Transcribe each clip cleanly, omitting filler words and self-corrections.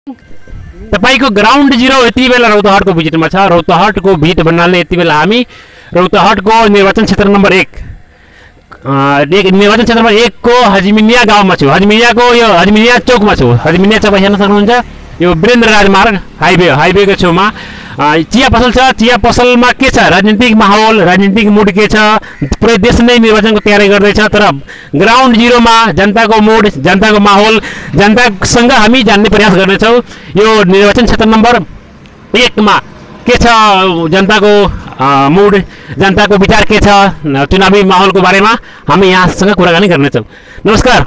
तपाईको ground zero यति बेला रौतहटको भिजिटमा छ। रौतहटको भिट भन्नाले यति बेला हामी रौतहटको निर्वाचन क्षेत्र नम्बर 1 निर्वाचन क्षेत्र नम्बर 1 को हजमिनिया गाउँमा छु। हजमिनिया चौकमा छु। हजमिनिया चौक हेर्न सक्नुहुन्छ। यो वीरेन्द्र राजमार्ग हाइवेको छेउमा चिया पसल छ। चिया पसलमा के छ, राजनीतिक माहौल, राजनीतिक मुड के छ, पुरै देश नै निर्वाचनको तयारी गर्दैछ। तर ग्राउन्ड जिरोमा जनताको मुड, जनताको माहौल, जनतासँग हामी जान्ने प्रयास गर्नेछौँ। यो निर्वाचन क्षेत्र नम्बर 1 मा के छ, जनताको मुड, जनताको विचार के छ, चुनावी माहौलको बारेमा हामी यहाँसँग कुराकानी गर्नेछौँ। नमस्कार,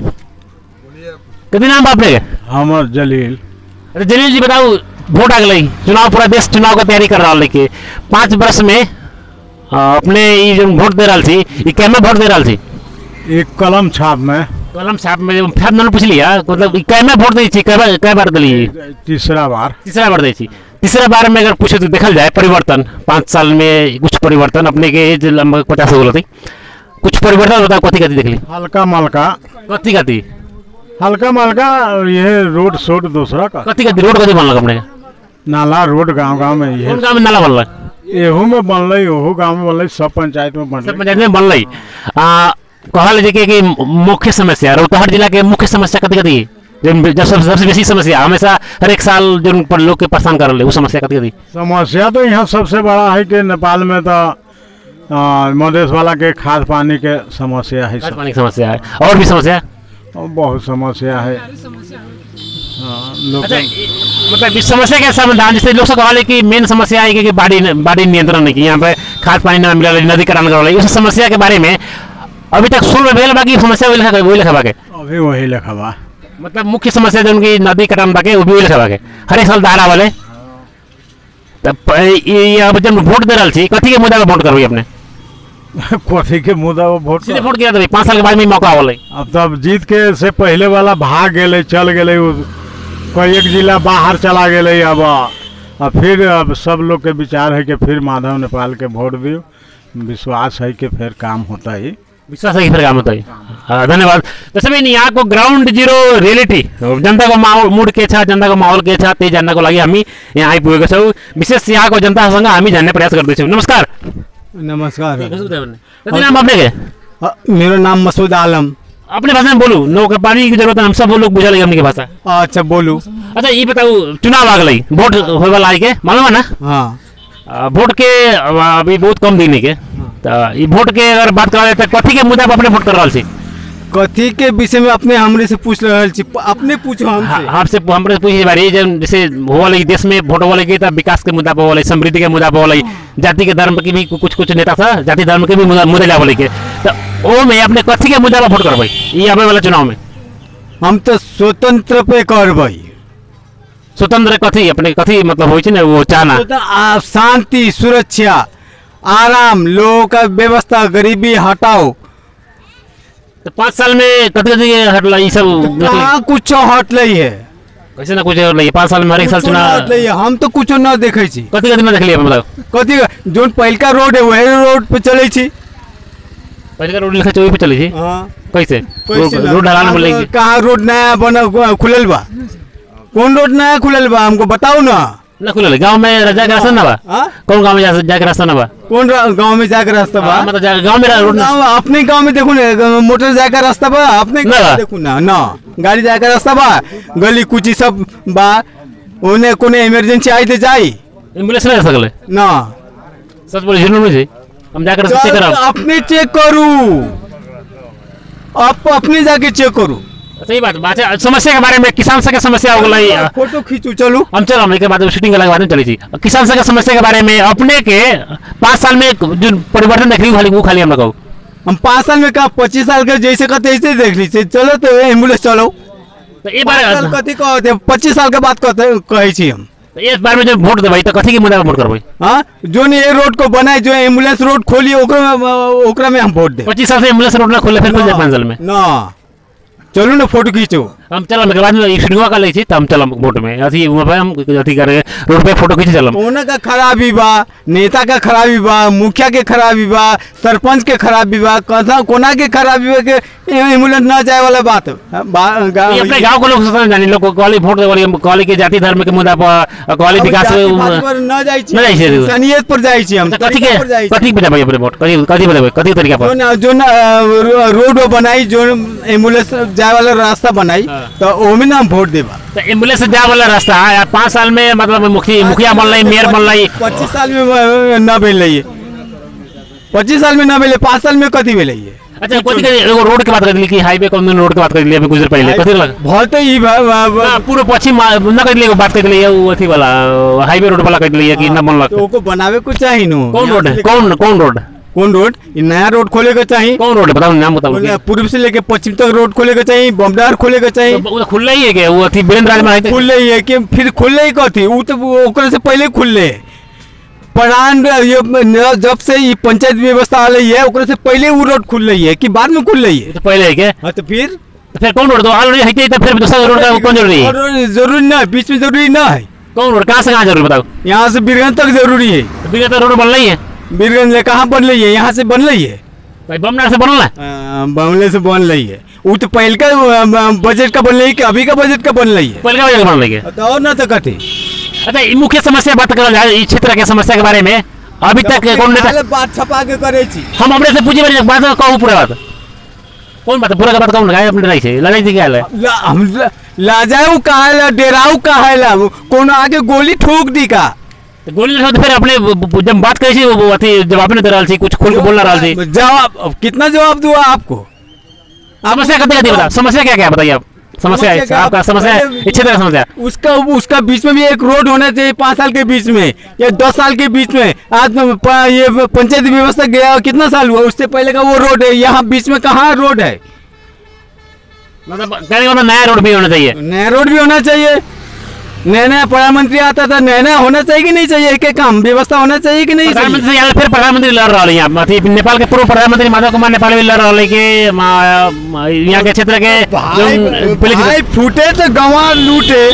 कति नाम आपने? हमर जलील। अरे जलील जी बताओ, वोट आ गई, चुनाव, पूरा देश चुनाव का तैयारी कर रहा है। 5 वर्ष में अपने ये जो वोट दे रहा थी, ये क्या में वोट दे रहा थी? एक कलम छाप में छाप मैंने पूछ लिया, मतलब क्या में वोट दी थी, कै बार दली? तीसरा बार दी थी। तीसरा बार में अगर पूछे तो देखा जाए परिवर्तन 5 साल में कुछ परिवर्तन, अपने के एज लगभग 50 हो गई, कुछ परिवर्तन होता कथी कथी देख ली? हल्का मलका कथी कथी हल्का मलका ये रोड शोड दूसरा का कथी कथी रोड कथी बनल अपने? नाला रोड गांव में ये गांव में नाला बनल, एहू में बनल, ओहू गांव में बनल, सब पंचायत में बनल। सब पंचायत में बनल। कहल जे कि मुख्य समस्या रौतहट जिला के मुख्य समस्या कथी कथी, जब सबसे बेसी समस्या हमेशा हर एक साल जो लोग के परेशान कर रहे, वो समस्या कथी कथी? समस्या तो यहाँ सबसे बड़ा है कि नेपाल में तो मधेश वाला के खाद पानी के समस्या है। खाद पानी की समस्या है, और भी समस्या और बहुत समस्या है। अच्छा, मतलब इस समस्या के समाधान जैसे लोग कहले कि मेन समस्या है कि बाढ़ी नियंत्रण नहीं, कि यहाँ पे खाद पानी न मिला, नदीकरण कर, उस समस्या के बारे में अभी तक शुरू में भेल बाकी समस्या वही लिखा बाके अभी वही लिखा बा। मतलब मुख्य समस्या जो उनकी नदीकरण बाके वो भी वही लिखा बाके हर एक साल दारा वाले। तब ये अब जब वोट दे रहा थी, कथी के मुद्दा पे वोट करबी अपने? कथी के मुद्दा पे वोट? सीधे वोट किया था 5 साल के बाद में मौका वाले। अब तब जीत के से पहले वाला भाग गए, चल गए, कोई एक जिला बाहर चला गए। अब फिर अब सब लोग के विचार है कि फिर माधव नेपाल के वोट दियो, विश्वास है कि फिर काम होता है, विश्वास है कि फिर काम होता है। धन्यवाद। जैसे भी यहाँ को ग्राउंड जीरो रियलिटी, जनता को माहौल मुड के छ, जनता को माहौल के छ, त्यही जान्नको लागि हामी यहाँ आइपुगेका छौँ। विशेष यहाँको जनतासँग हामी जान्ने प्रयास गर्दैछौँ। नमस्कार। नमस्कार। कति नाम अपने के? मेरो नाम मसूद आलम। अपने भाषा में बोलू, नौका पानी की जरूरत है, हम सब लोग बुझा लगे अपने की भाषा। अच्छा बोलू। अच्छा ये बताओ, चुनाव आ गई, वोट होए वाला है के मालूम है ना? हाँ। वोट के अभी बहुत कम दिन के, तो वोट के अगर बात करा जाए तो कथी के मुद्दा पर अपने वोट कर रहा छी? कथी के विषय में अपने हमरे से पूछ रहल छी? अपने पूछो हमसे। हमसे हमरे पूछे बारी जैसे होले देश में वोट वाले के विकास के मुद्दा पर वाले, समृद्धि के मुद्दा पर वाले, जाति के धर्म के भी कुछ नेता था, जाति धर्म के भी मुद्दे ला वाले के, तो ओ में अपने कथी के मुद्दा पर वोट करबै ये आवे वाला चुनाव में? हम तो स्वतंत्र पे करबै। स्वतंत्र कथी अपने कथी मतलब होई छै ने वो चाहना? शांति, सुरक्षा, आराम, लोगों का व्यवस्था, गरीबी हटाओ। तो 5 साल में कथी हटला ये सब? कहाँ कुछ हट रही है? कैसे ना कुछ हट रही है 5 साल में? हर एक साल चुनाव हम तो कुछ न देखे छी। कथी ना देखलिए मतलब? कथी जो पहिलका रोड है वही रोड पे चले छी। पहिलका रोड लिखा चौकी पे चले छी? हां। कैसे रोड ढलान बोले? कहाँ रोड नया बना खुलल बा? कौन रोड नया खुलल बा हमको बताओ ना। ना खुलल गांव में जाके रास्ता ना बा? कौन गांव में जाके रास्ता ना बा? कौन गांव में जाके रास्ता बा? मतलब गांव में रोड ना, अपने गांव में देखो ना, मोटर जाके रास्ता बा अपने देखो ना, ना गाड़ी जाके रास्ता बा, गली कुची सब बा, उन्हें कोने इमरजेंसी आई तो जाई, एम्बुलेंस नहीं आ सकले ना। सच बोले झूठ नहीं? हम जाकर चेक करब, अपने चेक करू, आप अपने जाके चेक करू। सही बात। समस्या के बारे में किसान से समस्या हो गई, फोटो खींचू चलो हम चलो हम एक बाद शूटिंग के बाद में चली थी। किसान से समस्या के बारे में अपने के 5 साल में जो परिवर्तन देख ली वो खाली हम कहू। हम 5 साल में का 25 साल के जैसे कहते ऐसे देख ली। चलो तो एम्बुलेंस चलो, तो ये बार कथी कहते 25 साल के बाद कहे छी हम। इस बार में जो वोट देबै तो कथी के मुद्दा पर वोट करबै? हां, जो ने रोड को बनाए, जो एम्बुलेंस रोड खोली ओकरा में हम वोट दे। 25 साल से एम्बुलेंस रोड ना खोले फिर 5 साल में ना। चलो ना फोटो खींचो। हम चलम के बाद में स्टूडियो का लई छी त हम चलम वोट में अथी हम अथी करे रोड पे फोटो खींच चलम। कोना का खराबी बा, नेता का खराबी बा, मुखिया के खराबी बा, सरपंच के खराबी बा, कथा कोना के खराबी बा के एम्बुलेंस ना जाए वाला बात ये अपने गांव को लोग सोचना जानी लोग कॉली वोट दे वाली कॉली के जाति धर्म के मुद्दा पर कॉली विकास ना जाई छी, सनियत पर जाई छी हम। कथी पे जाबे अपने वोट कथी बताबे कथी तरीका पर जो रोड बनाई जो एम्बुलेंस जाए वाला रास्ता बनाई तो ओमे ना हम वोट देबा। तो एम्बुलेंस से जाए वाला रास्ता है 5 साल में मतलब मुखिया बन रही मेयर बन रही 25 साल में ना भेल रही है, 25 साल में ना भेले 5 साल में कथी भेल है। अच्छा एगो रोड के बात कर ली कि हाईवे कॉमन रोड के बात कर ली अभी कुछ देर पहले कथी लग बहुत ही पूरा पश्चिम ना कर ली बात कर ली वो अथी वाला हाईवे रोड वाला कर ली कि ना बनला तो को बनावे को चाहिए नो। कौन रोड है कौन रोड नया रोड खोले का चाहिए। कौन रोड बताओ नाम बताओ। पूर्व से लेके पश्चिम तक रोड खोले का चाहिए, बमदार खोले का चाहिए। वो खुल ही है क्या वो अथी वीरेंद्र राज में खुल ही है कि फिर खुल ही कथी वो तो ओकरे से पहले खुलले प्रधान ये जब से ये पंचायत व्यवस्था आ रही है ओकरे से पहले वो रोड खुल रही है कि बाद में खुल रही है। तो पहले है क्या? हाँ तो फिर कौन रोड तो ऑलरेडी है तो फिर दूसरा रोड का कौन जरूरी है? जरूरी ना बीच में जरूरी ना है। कौन रोड कहाँ से कहाँ जरूरी बताओ? यहाँ से बीरगंज तक जरूरी है। बीरगंज रोड बन रही है बीरगंज कहाँ बन रही है? यहाँ से बन रही है भाई बमनार से बनल है बमले से बन रही है। वो तो पहले का बजट का बन रही है कि अभी का बजट का बन रही है? पहले का बजट बन रही है तो और ना तो कथी। अच्छा मुख्य समस्या बात करल जाए इस क्षेत्र के समस्या के बारे में अभी तक कौन नेता बात छपा के करे छी हम अपने से पूछे बारे बात कहूं पूरा बात कौन बात पूरा का बात कौन लगाए अपने लड़ाई से लड़ाई थी क्या है हम लाजाऊ कहा है डेराऊ कहा है कौन आगे गोली ठोक दी का गोली तो फिर अपने जब बात करी थी वो अथी जवाब नहीं दे रहा थी कुछ खोल के बोल रहा थी जवाब कितना जवाब दूंगा आपको? समस्या कभी बता समस्या क्या क्या बताइए आप समस्या है आपका समस्या इच्छा तरह समस्या उसका बीच में भी एक रोड होना चाहिए 5 साल के बीच में या 10 साल के बीच में। आज ये पंचायत व्यवस्था गया कितना साल हुआ उससे पहले का वो रोड है यहाँ बीच में कहाँ रोड है? मतलब कहने का नया रोड भी होना चाहिए। नया रोड भी होना चाहिए। नया प्रधानमंत्री आता था नया होना चाहिए कि नहीं चाहिए? एक काम व्यवस्था होना चाहिए कि नहीं? प्रधानमंत्री फिर प्रधानमंत्री लड़ रहा है यहाँ नेपाल के पूर्व प्रधानमंत्री माधव कुमार नेपाल भी लड़ रहा है कि यहाँ के क्षेत्र के भाई फूटे तो गंवा लूटे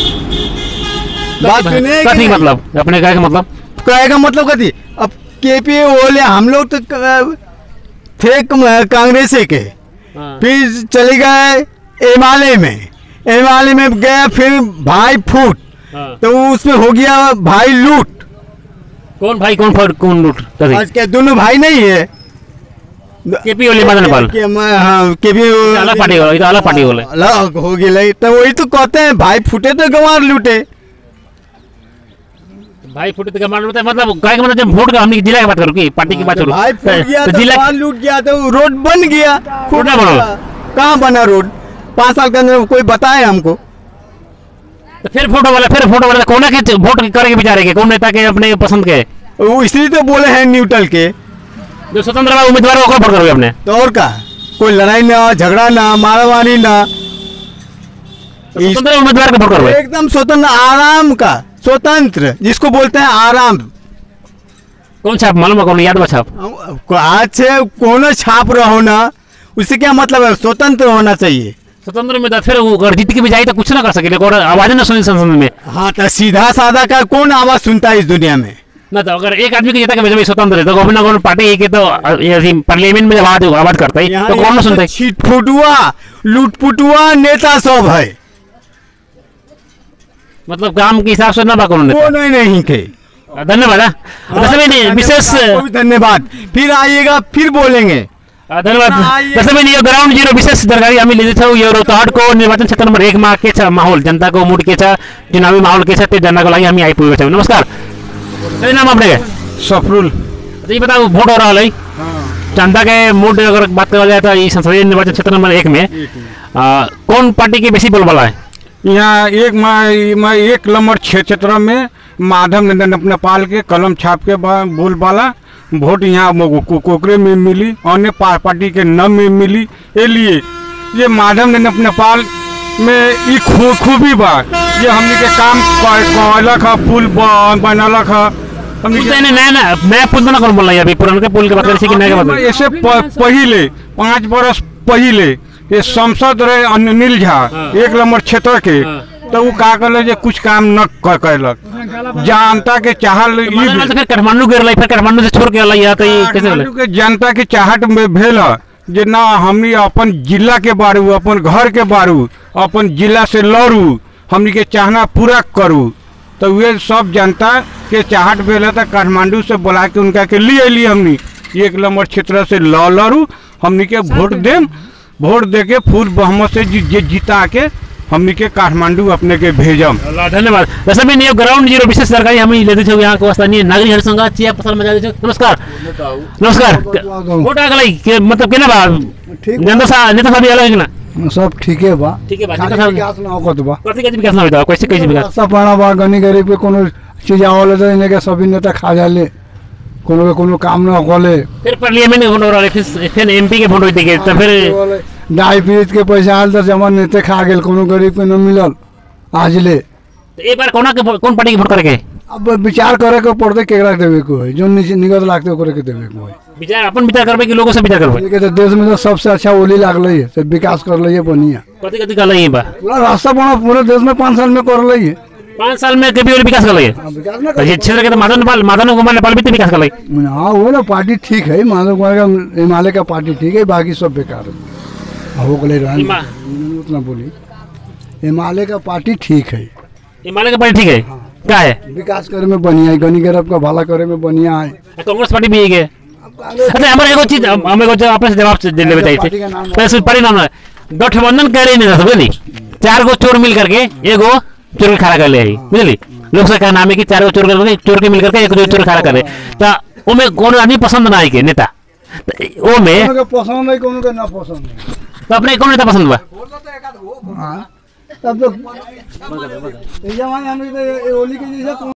बात सुने कथी मतलब अपने कहे का मतलब कथी? अब केपी ओले हम लोग तो थे कांग्रेस के फिर चले गए एमाले में गया फिर भाई फूट तो उसमें हो गया भाई लूट। कौन भाई कौन लूट? आज के दोनों भाई नहीं है केपी ओली मदन पाल केपी अलग पार्टी हो तो अलग पार्टी होले अलग हो गई तो वही तो कहते हैं भाई फूटे तो गंवार लूटे। भाई फूटे तो गंवार लूटे मतलब कहे का मतलब जब वोट का हमने जिला की बात करूं कि पार्टी की बात करूं भाई फूट गया तो जिला लूट गया तो रोड बन गया फूटा बना कहाँ बना रोड? 5 साल के अंदर कोई बताए हमको? तो फिर फोटो वाला कौन के वोट करके विचारे के कौन नेता के अपने पसंद के वो इसलिए तो बोले हैं न्यूट्रल के जो स्वतंत्र उम्मीदवार है वोट करोगे अपने तो और का कोई लड़ाई ना झगड़ा ना मारामारी ना स्वतंत्र उम्मीदवार का वोट करोगे एकदम स्वतंत्र आराम का स्वतंत्र जिसको बोलते हैं आराम। कौन छाप मालूम कौन याद में छाप आज से कौन छाप रहो ना उससे क्या मतलब है? स्वतंत्र होना चाहिए। स्वतंत्र में फिर अगर जीत के भी जाए तो कुछ ना कर सके और आवाज ना सुनी संसद में। हाँ तो सीधा साधा का कौन आवाज सुनता है इस दुनिया में? ना तो अगर एक आदमी की जीता के स्वतंत्र है तो गवर्नमेंट पार्टी के तो पार्लियामेंट में आवाज करता है तो कौन सुनता है? छिटफुटुआ लूटपुटुआ नेता सब है मतलब काम के हिसाब से ना नहीं के। धन्यवाद विशेष धन्यवाद फिर आइएगा फिर बोलेंगे धन्यवाद। जैसे मैंने ये ग्राउंड जीरो विशेष जानकारी हमें ले था ये रोहताट को निर्वाचन क्षेत्र नंबर 1 में के माहौल जनता को मूड के चुनावी माहौल के साथ जनता को लगी हमें आई पूछे। नमस्कार सही नाम अपने सफरुल तो ये बताओ वोट हो रहा है जनता के मूड अगर बात करा जाए तो ये संसदीय निर्वाचन क्षेत्र नंबर 1 में कौन पार्टी के बेसी बोलबाला है? यहाँ एक नंबर क्षेत्र में माधव नेपाल के कलम छाप के बोलबाला वोट यहाँ कोकरे में मिली अन्य पार्टी के न में मिली ये लिए ये माधव नेपाल में ये खूबी बा ये हमने के काम कहलक है पुल बनलक है नया पुल बना कौन बोल रहा है? अभी पुराने पुल के बात करें कि नया बात ऐसे पहले 5 बरस पहले ये संसद रहे अनिल झा 1 नंबर क्षेत्र के, तो वो का कर जे कुछ काम न कैलक। जनता के चाहत फिर काठमांडू गिरल, फिर काठमांडू से छोड़ के अल तो कैसे काठमांडू के जनता के चाहत में भेल जे ना हमनी अपन जिला के बारू, अपन घर के बारू, अपन जिला से लड़ू, हमनी के चाहना पूरा करूँ। तो वे सब जनता के चाहत भेल है, तो काठमांडू से बुला के उनका के लिए अली हमनी 1 नंबर क्षेत्र से लड़ू, हमनी के वोट देम, वोट दे के फुल बहुमत से जीता के हमनी के काठमांडू अपने के भेजम। धन्यवाद। वैसे भी नहीं ग्राउंड जीरो विशेष सरकारी हम लेते छौ यहाँ को स्थानीय नागरिक संघ चिया पसल में जाते छौ। नमस्कार नमस्कार। वोट आ गई के मतलब केना बा जनता सा नेता सब अलग है ना? सब ठीक है बा, ठीक है बा। नेता सब विकास ना होत बा, प्रति के विकास ना होता, कैसे विकास सब बड़ा बा गनी गरीब के कोनो चीज आवले तो इने के सभी नेता खा जाले, कोनो के कोनो काम ना होले। फिर पार्लियामेंट में होने वाले फिर एमपी के वोट होते के तो फिर डाई पीड़ित के पैसा आल तो जमा नेते खा गेल, कोनो गरीब के न मिलल आज ले। तो एक बार कौन पार्टी के वोट करे के? अब विचार करे के पड़ते केकरा देवे को है, जो निगत लागते ओकरे के देवे को है। विचार अपन विचार करबे कि लोगों से विचार करबे? लेकिन तो देश में तो सबसे अच्छा ओली लागले है, से विकास कर लइए बढ़िया। कथि कर लई बा? पूरा रास्ता बना पूरे देश में 5 साल में कर लइए। 5 साल में कभी और विकास कर लई? विकास ना ये क्षेत्र के तो माधव कुमार नेपाल भी तो विकास कर लई। हां वो ना पार्टी ठीक है, माधव कुमार का हिमालय का पार्टी ठीक है, बाकी सब बेकार है। हो गले रहन उतना बोली हिमालय का पार्टी ठीक है, हिमालय का पार्टी ठीक है। क्या है? विकास करे में बढ़िया है, गनी गरीब का भला करे में बढ़िया है। कांग्रेस पार्टी भी है। अच्छा हमारे एगो चीज हमें को आपने जवाब दे लेवे चाहिए। पैसे पार्टी नाम है गठबंधन करे नहीं था बुझली, 4 गो चोर मिल करके एगो चोर खड़ा कर ले आई बुझली। लोकसभा का नाम है कि 4 गो चोर के मिल करके एक चोर खड़ा करे, तो ओमे कोनो आदमी पसंद ना आई के नेता, ओ में कोनो के पसंद है कोनो के ना पसंद है। तो अपने कौन नेता पसंद बा? हां तब तो ये जमाने हम ओली के जैसा